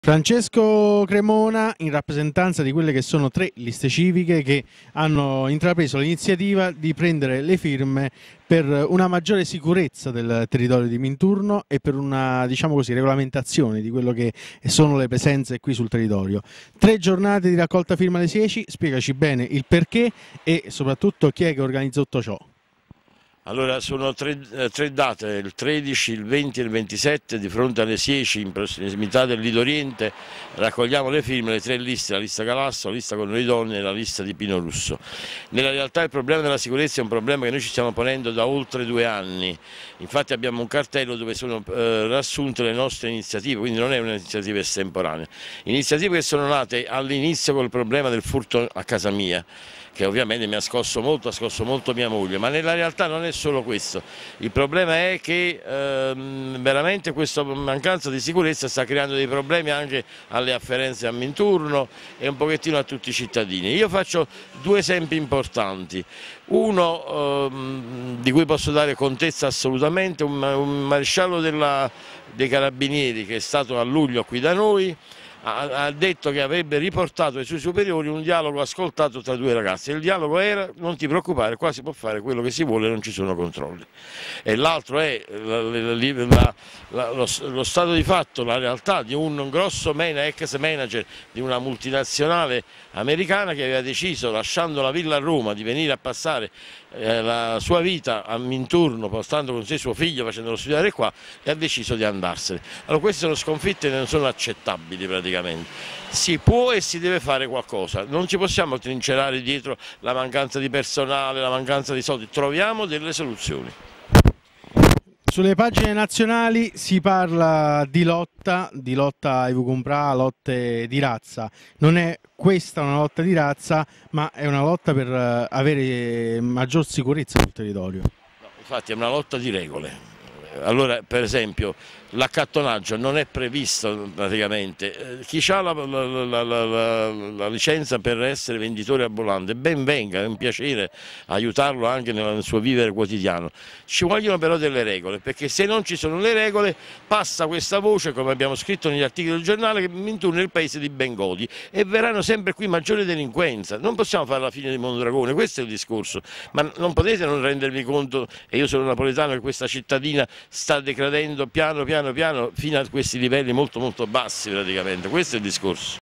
Francesco Cremona, in rappresentanza di quelle che sono 3 liste civiche che hanno intrapreso l'iniziativa di prendere le firme per una maggiore sicurezza del territorio di Minturno e per una, diciamo così, regolamentazione di quello che sono le presenze qui sul territorio. 3 giornate di raccolta firma alle 10, spiegaci bene il perché e soprattutto chi è che organizza tutto ciò. Allora, sono tre date, il 13, il 20 e il 27, di fronte alle Sieci, in prossimità del Lido Oriente, raccogliamo le firme, le 3 liste, la lista Galasso, la lista con le donne e la lista di Pino Russo. Nella realtà il problema della sicurezza è un problema che noi ci stiamo ponendo da oltre 2 anni, infatti abbiamo un cartello dove sono riassunte le nostre iniziative, quindi non è un'iniziativa estemporanea. Iniziative che sono nate all'inizio col problema del furto a casa mia, che ovviamente mi ha scosso molto mia moglie, ma nella realtà non è solo questo. Il problema è che veramente questa mancanza di sicurezza sta creando dei problemi anche alle afferenze a Minturno e un pochettino a tutti i cittadini. Io faccio 2 esempi importanti. Uno di cui posso dare contezza assolutamente, un maresciallo dei Carabinieri che è stato a luglio qui da noi, ha detto che avrebbe riportato ai suoi superiori un dialogo ascoltato tra 2 ragazzi. Il dialogo era: non ti preoccupare, qua si può fare quello che si vuole, non ci sono controlli. E l'altro è lo stato di fatto, la realtà di un grosso ex manager di una multinazionale americana che aveva deciso, lasciando la villa a Roma, di venire a passare la sua vita a Minturno, portando con sé suo figlio, facendolo studiare qua, e ha deciso di andarsene. Allora, queste sono sconfitte che non sono accettabili praticamente. Si può e si deve fare qualcosa, non ci possiamo trincerare dietro la mancanza di personale, la mancanza di soldi, troviamo delle soluzioni. Sulle pagine nazionali si parla di lotta ai Vucumprà, lotte di razza. Non è questa una lotta di razza, ma è una lotta per avere maggior sicurezza sul territorio. No, infatti è una lotta di regole. Allora, per esempio, l'accattonaggio non è previsto praticamente. Chi ha la licenza per essere venditore ambulante, ben venga, è un piacere aiutarlo anche nel suo vivere quotidiano. Ci vogliono però delle regole, perché se non ci sono le regole passa questa voce, come abbiamo scritto negli articoli del giornale, che Minturno è il paese di Bengodi e verranno sempre qui maggiore delinquenza. Non possiamo fare la fine di Mondragone, questo è il discorso, ma non potete non rendervi conto, e io sono napoletano, che questa cittadina sta decadendo piano piano fino a questi livelli molto bassi praticamente, questo è il discorso.